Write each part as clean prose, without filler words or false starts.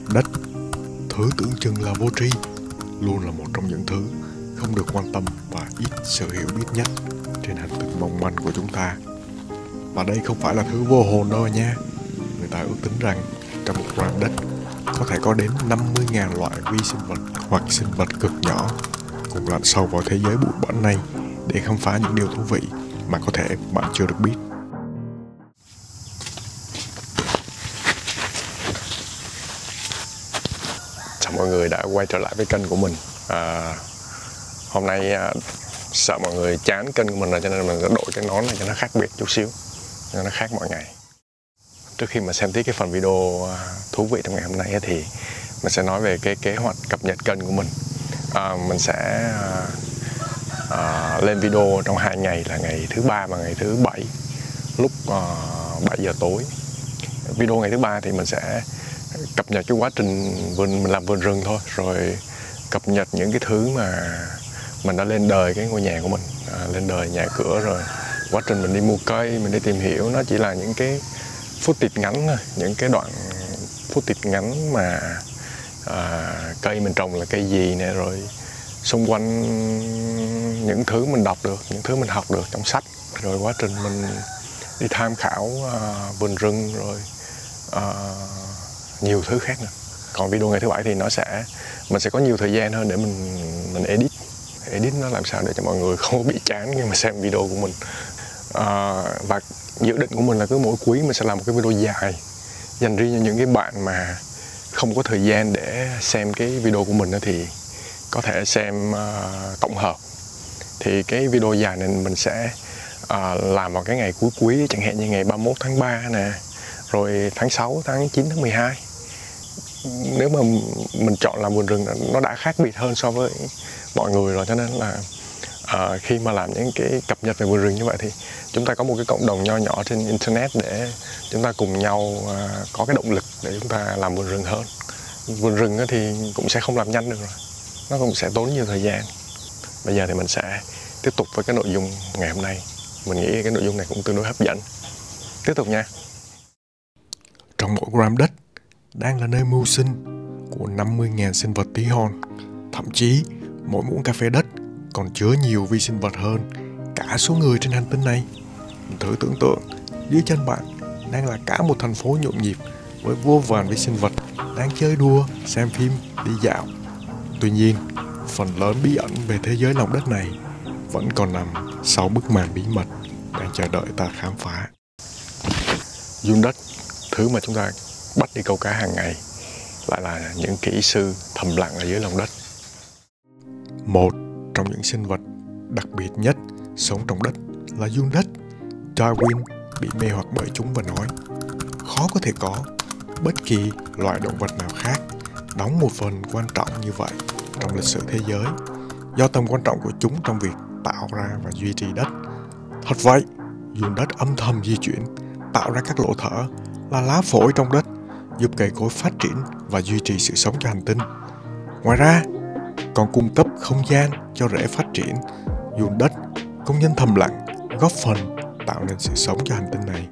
Đất, thứ tưởng chừng là vô tri, luôn là một trong những thứ không được quan tâm và ít sự hiểu biết nhất trên hành tinh mong manh của chúng ta. Và đây không phải là thứ vô hồn đâu nha. Người ta ước tính rằng trong một gram đất có thể có đến 50.000 loại vi sinh vật hoặc sinh vật cực nhỏ cùng lặn sâu vào thế giới bụi bẩn này để khám phá những điều thú vị mà có thể bạn chưa được biết. Chào mọi người đã quay trở lại với kênh của mình. Hôm nay sợ mọi người chán kênh của mình rồi, cho nên mình sẽ đổi cái nón này cho nó khác biệt chút xíu, cho nó khác mọi ngày. Trước khi mà xem tiếp cái phần video thú vị trong ngày hôm nay thì mình sẽ nói về cái kế hoạch cập nhật kênh của mình. Mình sẽ lên video trong 2 ngày là ngày thứ ba và ngày thứ bảy lúc 7 giờ tối. Video ngày thứ ba thì mình sẽ cập nhật cái quá trình mình làm vườn rừng thôi, rồi cập nhật những cái thứ mà mình đã lên đời cái ngôi nhà của mình, lên đời nhà cửa, rồi quá trình mình đi mua cây, mình đi tìm hiểu. Nó chỉ là những cái footage ngắn thôi, những cái đoạn footage ngắn mà cây mình trồng là cây gì nè, rồi xung quanh những thứ mình đọc được, những thứ mình học được trong sách, rồi quá trình mình đi tham khảo vườn rừng, rồi nhiều thứ khác nữa. Còn video ngày thứ bảy thì mình sẽ có nhiều thời gian hơn để mình edit nó làm sao để cho mọi người không bị chán khi mà xem video của mình. Và dự định của mình là cứ mỗi quý mình sẽ làm một cái video dài dành riêng cho những cái bạn mà không có thời gian để xem cái video của mình thì có thể xem tổng hợp. Thì cái video dài này mình sẽ làm vào cái ngày cuối quý, chẳng hạn như ngày 31 tháng 3 nè, rồi tháng 6, tháng 9, tháng 12. Nếu mà mình chọn làm vườn rừng nó đã khác biệt hơn so với mọi người rồi, cho nên là khi mà làm những cái cập nhật về vườn rừng như vậy thì chúng ta có một cái cộng đồng nho nhỏ trên internet để chúng ta cùng nhau có cái động lực để chúng ta làm vườn rừng hơn. Vườn rừng thì cũng sẽ không làm nhanh được rồi, nó cũng sẽ tốn nhiều thời gian. Bây giờ thì mình sẽ tiếp tục với cái nội dung ngày hôm nay. Mình nghĩ cái nội dung này cũng tương đối hấp dẫn. Tiếp tục nha. Trong mỗi gram đất đang là nơi mưu sinh của 50.000 sinh vật tí hon. Thậm chí mỗi muỗng cà phê đất còn chứa nhiều vi sinh vật hơn cả số người trên hành tinh này. Thử tưởng tượng, dưới chân bạn đang là cả một thành phố nhộn nhịp với vô vàn vi sinh vật đang chơi đùa, xem phim, đi dạo. Tuy nhiên, phần lớn bí ẩn về thế giới lòng đất này vẫn còn nằm sau bức màn bí mật đang chờ đợi ta khám phá. Giun đất, thứ mà chúng ta bắt đi câu cá hàng ngày, lại là những kỹ sư thầm lặng ở dưới lòng đất. Một trong những sinh vật đặc biệt nhất sống trong đất là giun đất. Darwin bị mê hoặc bởi chúng và nói khó có thể có bất kỳ loại động vật nào khác đóng một phần quan trọng như vậy trong lịch sử thế giới, do tầm quan trọng của chúng trong việc tạo ra và duy trì đất. Thật vậy, giun đất âm thầm di chuyển, tạo ra các lỗ thở là lá phổi trong đất, giúp cây cối phát triển và duy trì sự sống cho hành tinh. Ngoài ra, còn cung cấp không gian cho rễ phát triển. Giun đất, công nhân thầm lặng, góp phần tạo nên sự sống cho hành tinh này.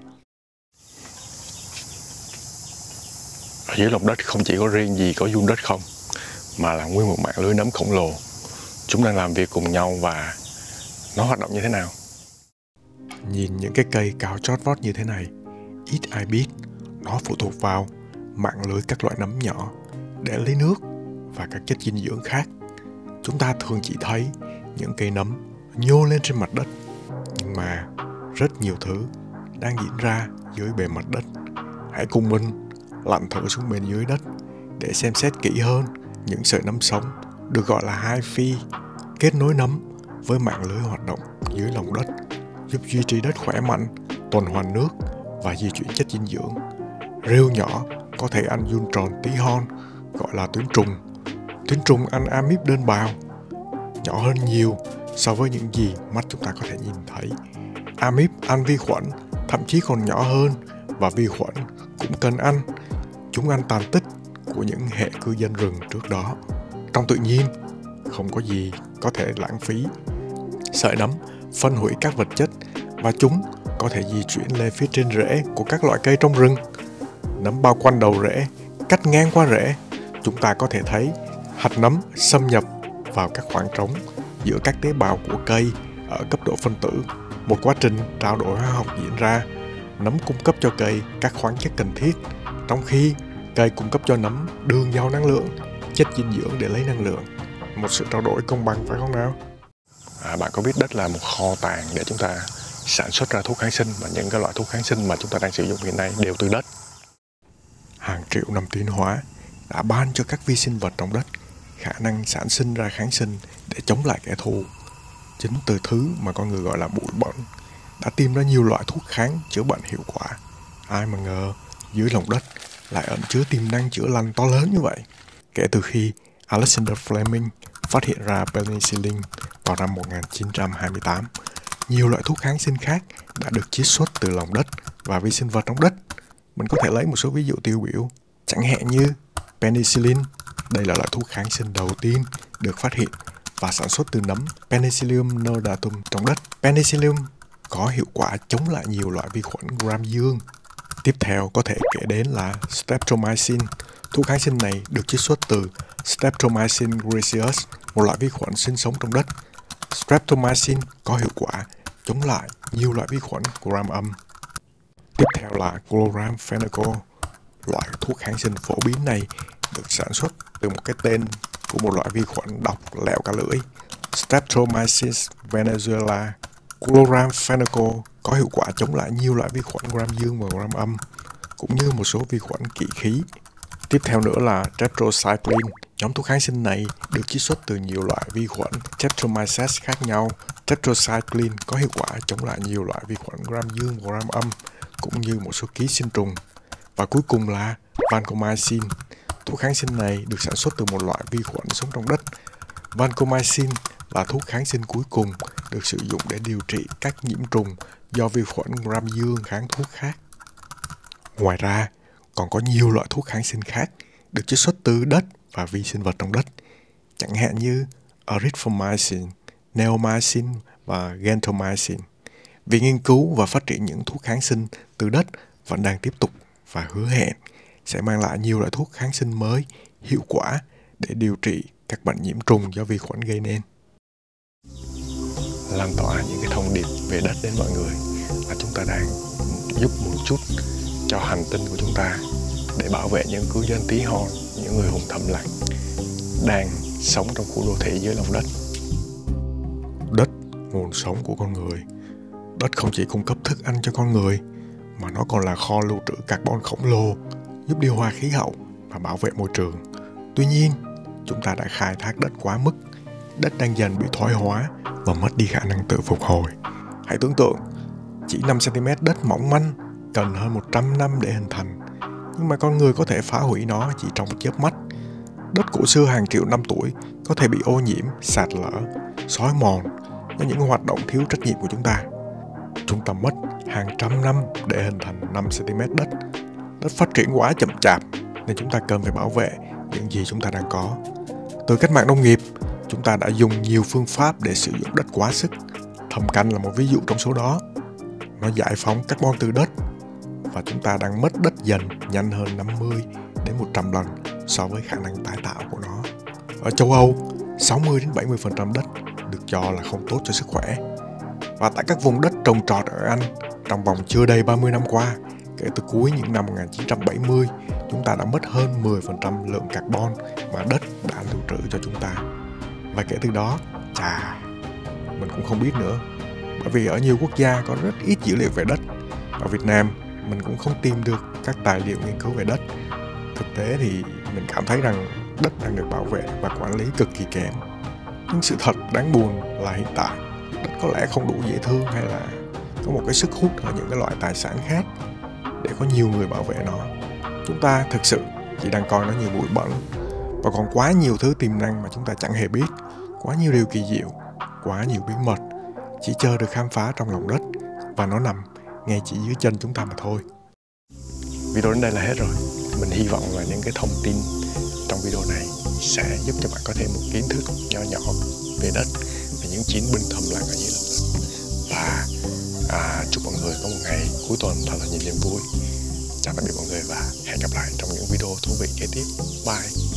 Ở dưới lòng đất không chỉ có riêng gì có giun đất không, mà là nguyên một mạng lưới nấm khổng lồ. Chúng đang làm việc cùng nhau và nó hoạt động như thế nào? Nhìn những cái cây cao chót vót như thế này, ít ai biết nó phụ thuộc vào mạng lưới các loại nấm nhỏ để lấy nước và các chất dinh dưỡng khác. Chúng ta thường chỉ thấy những cây nấm nhô lên trên mặt đất, nhưng mà rất nhiều thứ đang diễn ra dưới bề mặt đất. Hãy cùng mình lặn thử xuống bên dưới đất để xem xét kỹ hơn những sợi nấm sống được gọi là hyphae, kết nối nấm với mạng lưới hoạt động dưới lòng đất, giúp duy trì đất khỏe mạnh, tuần hoàn nước và di chuyển chất dinh dưỡng. Rêu nhỏ có thể ăn giun tròn tí hon, gọi là tuyến trùng. Tuyến trùng ăn amip đơn bào, nhỏ hơn nhiều so với những gì mắt chúng ta có thể nhìn thấy. Amip ăn vi khuẩn, thậm chí còn nhỏ hơn, và vi khuẩn cũng cần ăn. Chúng ăn tàn tích của những hệ cư dân rừng trước đó. Trong tự nhiên, không có gì có thể lãng phí. Sợi nấm phân hủy các vật chất và chúng có thể di chuyển lên phía trên rễ của các loại cây trong rừng. Nấm bao quanh đầu rễ, cắt ngang qua rễ chúng ta có thể thấy hạt nấm xâm nhập vào các khoảng trống giữa các tế bào của cây ở cấp độ phân tử. Một quá trình trao đổi hóa học diễn ra, nấm cung cấp cho cây các khoáng chất cần thiết, trong khi cây cung cấp cho nấm đường giàu năng lượng, chất dinh dưỡng để lấy năng lượng. Một sự trao đổi công bằng phải không nào? Bạn có biết đất là một kho tàng để chúng ta sản xuất ra thuốc kháng sinh, và những cái loại thuốc kháng sinh mà chúng ta đang sử dụng hiện nay đều từ đất. Hàng triệu năm tiến hóa đã ban cho các vi sinh vật trong đất khả năng sản sinh ra kháng sinh để chống lại kẻ thù. Chính từ thứ mà con người gọi là bụi bẩn đã tìm ra nhiều loại thuốc kháng chữa bệnh hiệu quả. Ai mà ngờ dưới lòng đất lại ẩn chứa tiềm năng chữa lành to lớn như vậy. Kể từ khi Alexander Fleming phát hiện ra penicillin vào năm 1928, nhiều loại thuốc kháng sinh khác đã được chiết xuất từ lòng đất và vi sinh vật trong đất. Mình có thể lấy một số ví dụ tiêu biểu, chẳng hạn như penicillin. Đây là loại thuốc kháng sinh đầu tiên được phát hiện và sản xuất từ nấm Penicillium notatum trong đất. Penicillium có hiệu quả chống lại nhiều loại vi khuẩn gram dương. Tiếp theo có thể kể đến là streptomycin. Thuốc kháng sinh này được chiết xuất từ Streptomycin griseus, một loại vi khuẩn sinh sống trong đất. Streptomycin có hiệu quả chống lại nhiều loại vi khuẩn gram âm. Tiếp theo là chloramphenicol. Loại thuốc kháng sinh phổ biến này được sản xuất từ một cái tên của một loại vi khuẩn độc lẹo cả lưỡi, Streptomyces venezuela. Chloramphenicol có hiệu quả chống lại nhiều loại vi khuẩn gram dương và gram âm, cũng như một số vi khuẩn kỵ khí. Tiếp theo nữa là tetracycline. Nhóm thuốc kháng sinh này được chiết xuất từ nhiều loại vi khuẩn Streptomyces khác nhau. Tetracycline có hiệu quả chống lại nhiều loại vi khuẩn gram dương và gram âm, cũng như một số ký sinh trùng. Và cuối cùng là vancomycin. Thuốc kháng sinh này được sản xuất từ một loại vi khuẩn sống trong đất. Vancomycin là thuốc kháng sinh cuối cùng được sử dụng để điều trị các nhiễm trùng do vi khuẩn gram dương kháng thuốc khác. Ngoài ra, còn có nhiều loại thuốc kháng sinh khác được chiết xuất từ đất và vi sinh vật trong đất, chẳng hạn như erythromycin, neomycin và gentamicin. Việc nghiên cứu và phát triển những thuốc kháng sinh từ đất vẫn đang tiếp tục và hứa hẹn sẽ mang lại nhiều loại thuốc kháng sinh mới hiệu quả để điều trị các bệnh nhiễm trùng do vi khuẩn gây nên. Lan tỏa những cái thông điệp về đất đến mọi người là chúng ta đang giúp một chút cho hành tinh của chúng ta để bảo vệ những cư dân tí hon, những người hùng thầm lặng đang sống trong khu đô thị dưới lòng đất. Đất, nguồn sống của con người. Đất không chỉ cung cấp thức ăn cho con người, mà nó còn là kho lưu trữ carbon khổng lồ, giúp điều hòa khí hậu và bảo vệ môi trường. Tuy nhiên, chúng ta đã khai thác đất quá mức. Đất đang dần bị thoái hóa và mất đi khả năng tự phục hồi. Hãy tưởng tượng, chỉ 5 cm đất mỏng manh cần hơn 100 năm để hình thành, nhưng mà con người có thể phá hủy nó chỉ trong một chớp mắt. Đất cổ xưa hàng triệu năm tuổi có thể bị ô nhiễm, sạt lở, xói mòn do những hoạt động thiếu trách nhiệm của chúng ta. Chúng ta mất hàng trăm năm để hình thành 5 cm đất. Đất phát triển quá chậm chạp nên chúng ta cần phải bảo vệ những gì chúng ta đang có. Từ cách mạng nông nghiệp, chúng ta đã dùng nhiều phương pháp để sử dụng đất quá sức. Thâm canh là một ví dụ trong số đó. Nó giải phóng carbon từ đất và chúng ta đang mất đất dần nhanh hơn 50 đến 100 lần so với khả năng tái tạo của nó. Ở châu Âu, 60 đến 70% đất được cho là không tốt cho sức khỏe. Và tại các vùng đất trồng trọt ở Anh, trong vòng chưa đầy 30 năm qua, kể từ cuối những năm 1970, chúng ta đã mất hơn 10% lượng carbon mà đất đã lưu trữ cho chúng ta. Và kể từ đó, mình cũng không biết nữa. Bởi vì ở nhiều quốc gia có rất ít dữ liệu về đất. Ở Việt Nam, mình cũng không tìm được các tài liệu nghiên cứu về đất. Thực tế thì mình cảm thấy rằng đất đang được bảo vệ và quản lý cực kỳ kém. Nhưng sự thật đáng buồn là hiện tại, đất có lẽ không đủ dễ thương hay là có một cái sức hút ở những cái loại tài sản khác để có nhiều người bảo vệ nó. Chúng ta thực sự chỉ đang coi nó như bụi bẩn, và còn quá nhiều thứ tiềm năng mà chúng ta chẳng hề biết, quá nhiều điều kỳ diệu, quá nhiều bí mật chỉ chờ được khám phá trong lòng đất, và nó nằm ngay chỉ dưới chân chúng ta mà thôi. Video đến đây là hết rồi. Mình hy vọng là những cái thông tin trong video này sẽ giúp cho bạn có thêm một kiến thức nho nhỏ về đất, về những chiến binh thầm lặng ở dưới lòng đất. Và chúc mọi người có một ngày cuối tuần thật là nhiều niềm vui. Chào tạm biệt mọi người và hẹn gặp lại trong những video thú vị kế tiếp. Bye.